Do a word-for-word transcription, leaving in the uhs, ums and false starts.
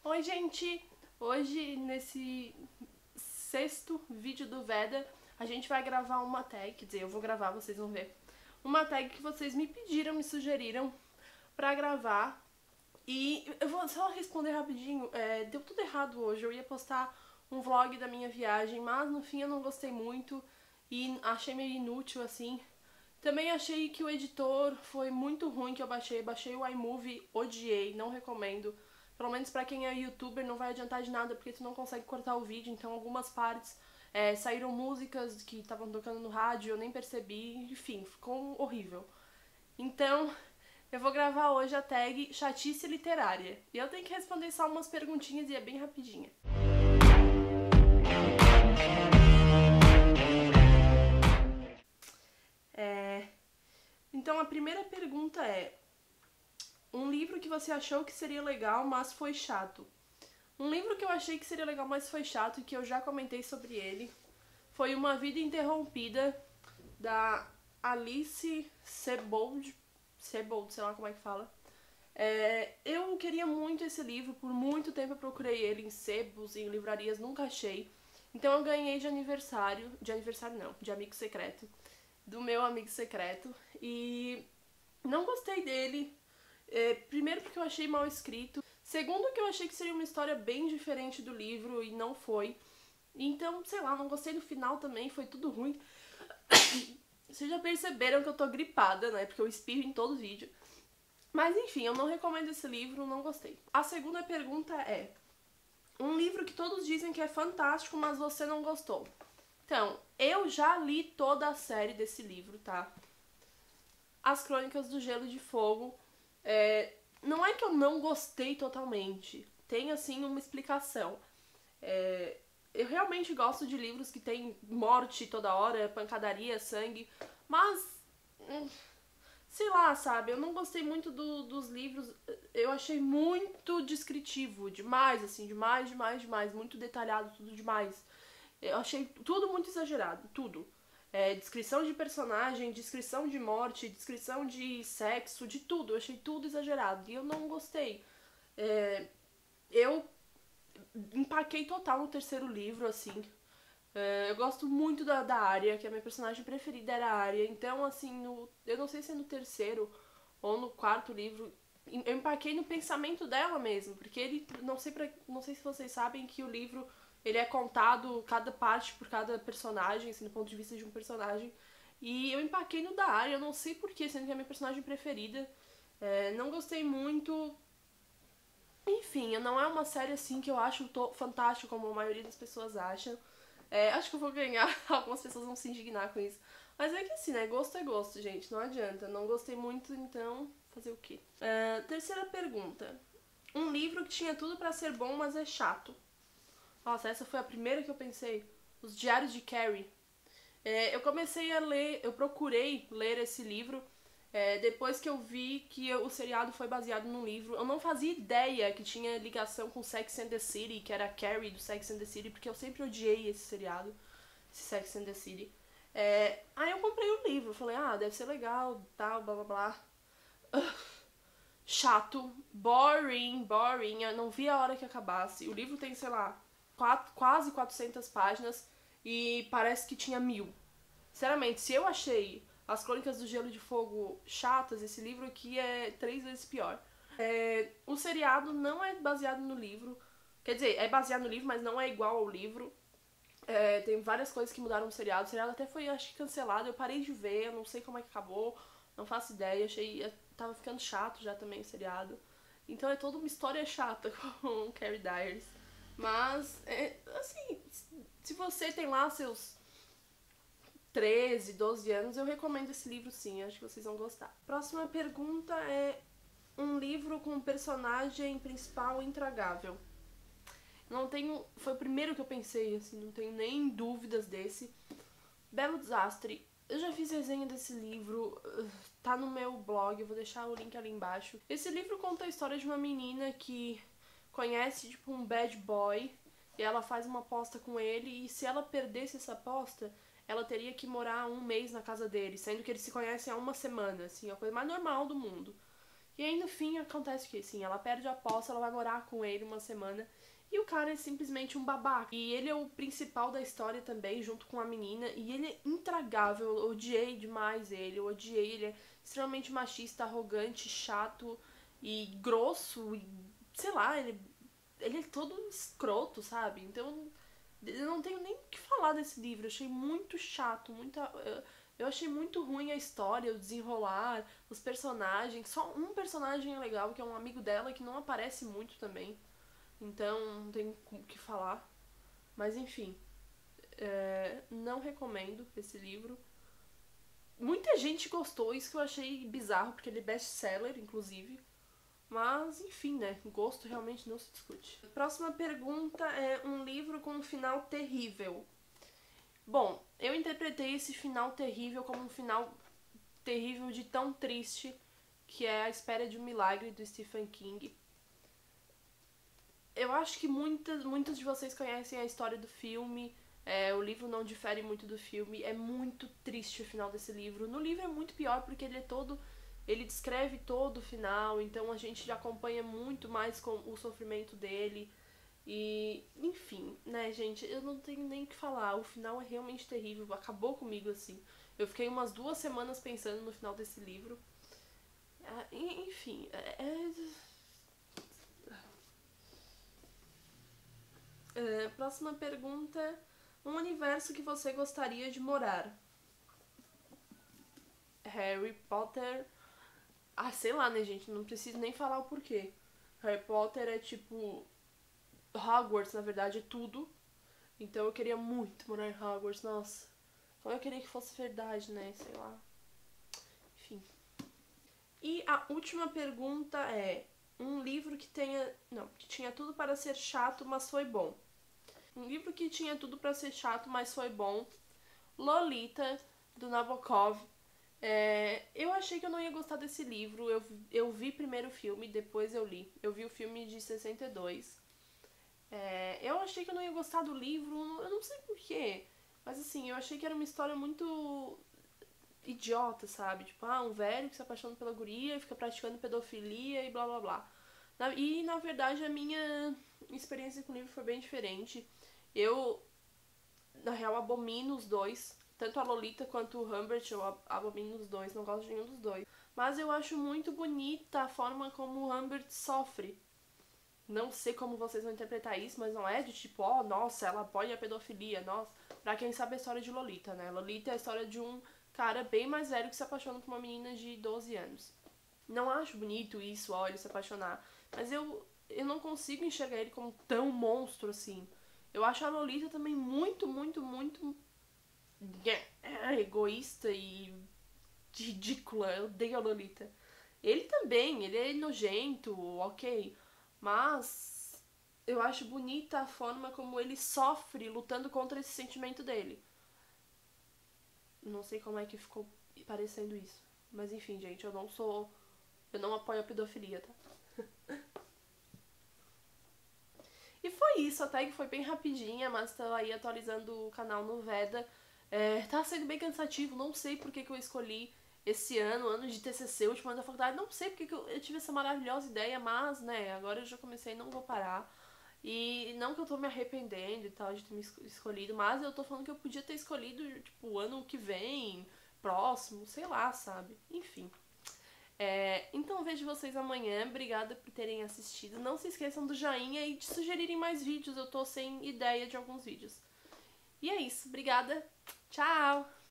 Oi, gente! Hoje, nesse sexto vídeo do Veda, a gente vai gravar uma tag, quer dizer, eu vou gravar, vocês vão ver. Uma tag que vocês me pediram, me sugeriram pra gravar. E eu vou só responder rapidinho, é, deu tudo errado hoje, eu ia postar um vlog da minha viagem, mas no fim eu não gostei muito e achei meio inútil, assim. Também achei que o editor foi muito ruim que eu baixei, baixei o iMovie, odiei, não recomendo. Pelo menos pra quem é youtuber não vai adiantar de nada porque tu não consegue cortar o vídeo, então algumas partes é, saíram músicas que estavam tocando no rádio, eu nem percebi, enfim, ficou horrível. Então, eu vou gravar hoje a tag chatice literária. E eu tenho que responder só umas perguntinhas e é bem rapidinha. É... Então a primeira pergunta é: um livro que você achou que seria legal, mas foi chato? Um livro que eu achei que seria legal, mas foi chato, e que eu já comentei sobre ele, foi Uma Vida Interrompida, da Alice Sebold, Sebold, sei lá como é que fala. É, eu queria muito esse livro, por muito tempo eu procurei ele em sebos, em livrarias, nunca achei. Então eu ganhei de aniversário, de aniversário não, de amigo secreto, do meu amigo secreto, e não gostei dele. É, primeiro porque eu achei mal escrito, segundo que eu achei que seria uma história bem diferente do livro e não foi. Então, sei lá, não gostei do final também, foi tudo ruim. Vocês já perceberam que eu tô gripada, né, porque eu espirro em todo vídeo. Mas enfim, eu não recomendo esse livro, não gostei. A segunda pergunta é: um livro que todos dizem que é fantástico, mas você não gostou. Então, eu já li toda a série desse livro, tá? As Crônicas do Gelo e de Fogo. É, não é que eu não gostei totalmente, tem assim uma explicação. É, eu realmente gosto de livros que tem morte toda hora, pancadaria, sangue, mas hum, sei lá, sabe, eu não gostei muito do, dos livros, eu achei muito descritivo, demais, assim, demais, demais, demais, muito detalhado, tudo demais. Eu achei tudo muito exagerado, tudo. É, descrição de personagem, descrição de morte, descrição de sexo, de tudo. Eu achei tudo exagerado e eu não gostei. É, eu empaquei total no terceiro livro, assim. É, eu gosto muito da, da Arya, que a minha personagem preferida era a Arya. Então, assim, no, eu não sei se é no terceiro ou no quarto livro, eu empaquei no pensamento dela mesmo. Porque ele, não sei, pra, não sei se vocês sabem que o livro ele é contado cada parte por cada personagem, assim, do ponto de vista de um personagem. E eu empaquei no da Arya, eu não sei porquê, sendo que é a minha personagem preferida. É, não gostei muito. Enfim, não é uma série assim que eu acho fantástica como a maioria das pessoas acham. É, acho que eu vou ganhar, algumas pessoas vão se indignar com isso. Mas é que assim, né? Gosto é gosto, gente, não adianta. Não gostei muito, então fazer o quê? É, terceira pergunta. Um livro que tinha tudo pra ser bom, mas é chato. Nossa, essa foi a primeira que eu pensei. Os Diários de Carrie. É, eu comecei a ler, eu procurei ler esse livro é, depois que eu vi que o seriado foi baseado num livro. Eu não fazia ideia que tinha ligação com Sex and the City, que era a Carrie do Sex and the City, porque eu sempre odiei esse seriado, esse Sex and the City. É, aí eu comprei o livro, falei, ah, deve ser legal, tal, blá blá blá. Uh, chato, boring, boring, eu não vi a hora que acabasse. O livro tem, sei lá, quatro, quase quatrocentas páginas e parece que tinha mil. Sinceramente, se eu achei As Crônicas do Gelo e de Fogo chatas, esse livro aqui é três vezes pior. É, o seriado não é baseado no livro, quer dizer, é baseado no livro, mas não é igual ao livro. É, tem várias coisas que mudaram no seriado. O seriado até foi, acho que, cancelado. Eu parei de ver, eu não sei como é que acabou, não faço ideia. Achei, tava ficando chato já também o seriado. Então é toda uma história chata com Carrie Diaries. Mas, é, assim, se você tem lá seus treze, doze anos, eu recomendo esse livro sim, acho que vocês vão gostar. Próxima pergunta é: um livro com um personagem principal intragável. Não tenho, foi o primeiro que eu pensei, assim, não tenho nem dúvidas desse. Belo Desastre. Eu já fiz resenha desse livro, tá no meu blog, eu vou deixar o link ali embaixo. Esse livro conta a história de uma menina que conhece, tipo, um bad boy, e ela faz uma aposta com ele, e se ela perdesse essa aposta, ela teria que morar um mês na casa dele, sendo que eles se conhecem há uma semana, assim, a coisa mais normal do mundo. E aí no fim acontece que assim, ela perde a aposta, ela vai morar com ele uma semana. E o cara é simplesmente um babaca. E ele é o principal da história também, junto com a menina. E ele é intragável, eu odiei demais ele, eu odiei. Ele é extremamente machista, arrogante, chato e grosso. E sei lá, ele, ele é todo escroto, sabe? Então eu não tenho nem o que falar desse livro. Eu achei muito chato, muita... Eu achei muito ruim a história, o desenrolar, os personagens. Só um personagem é legal, que é um amigo dela, que não aparece muito também. Então, não tem o que falar. Mas, enfim. É, não recomendo esse livro. Muita gente gostou, isso que eu achei bizarro, porque ele é best-seller, inclusive. Mas, enfim, né? Gosto realmente não se discute. Próxima pergunta é um livro com um final terrível. Bom, eu interpretei esse final terrível como um final terrível de tão triste, que é A Espera de um Milagre, do Stephen King. Eu acho que muitas, muitos de vocês conhecem a história do filme, é, o livro não difere muito do filme, é muito triste o final desse livro. No livro é muito pior porque ele é todo... Ele descreve todo o final, então a gente acompanha muito mais com o sofrimento dele. E, enfim, né, gente, eu não tenho nem o que falar. O final é realmente terrível, acabou comigo, assim. Eu fiquei umas duas semanas pensando no final desse livro. Ah, enfim, é... é... Próxima pergunta. Um universo que você gostaria de morar? Harry Potter... Ah, sei lá, né, gente? Não preciso nem falar o porquê. Harry Potter é tipo... Hogwarts, na verdade, é tudo. Então eu queria muito morar em Hogwarts, nossa. Como eu queria que fosse verdade, né? Sei lá. Enfim. E a última pergunta é... Um livro que tenha... Não, que tinha tudo para ser chato, mas foi bom. Um livro que tinha tudo para ser chato, mas foi bom. Lolita, do Nabokov. É, eu achei que eu não ia gostar desse livro. Eu, eu vi primeiro o filme, depois eu li. Eu vi o filme de sessenta e dois. É, eu achei que eu não ia gostar do livro, eu não sei porquê. Mas assim, eu achei que era uma história muito idiota, sabe? Tipo, ah, um velho que se apaixona pela guria e fica praticando pedofilia e blá blá blá. E na verdade a minha experiência com o livro foi bem diferente. Eu, na real, abomino os dois. Tanto a Lolita quanto o Humbert, eu abomino os dois, não gosto de nenhum dos dois. Mas eu acho muito bonita a forma como o Humbert sofre. Não sei como vocês vão interpretar isso, mas não é de tipo, ó, oh, nossa, ela apoia a pedofilia, nossa. Pra quem sabe a história de Lolita, né? Lolita é a história de um cara bem mais velho que se apaixona por uma menina de doze anos. Não acho bonito isso, ó, ele se apaixonar. Mas eu, eu não consigo enxergar ele como tão monstro assim. Eu acho a Lolita também muito, muito, muito egoísta e ridícula. Eu odeio a Lolita. Ele também, ele é nojento, ok. Mas eu acho bonita a forma como ele sofre lutando contra esse sentimento dele. Não sei como é que ficou parecendo isso. Mas enfim, gente, eu não sou... Eu não apoio a pedofilia, tá? E foi isso, até que foi bem rapidinha, mas tô aí atualizando o canal no Veda. É, tá sendo bem cansativo, não sei por que, que eu escolhi esse ano, ano de T C C, último ano da faculdade, não sei porque que eu, eu tive essa maravilhosa ideia, mas, né, agora eu já comecei e não vou parar. E não que eu tô me arrependendo e tal de ter me escolhido, mas eu tô falando que eu podia ter escolhido, tipo, o ano que vem, próximo, sei lá, sabe? Enfim. É, então vejo vocês amanhã, obrigada por terem assistido. Não se esqueçam do joinha e de sugerirem mais vídeos, eu tô sem ideia de alguns vídeos. E é isso, obrigada, tchau!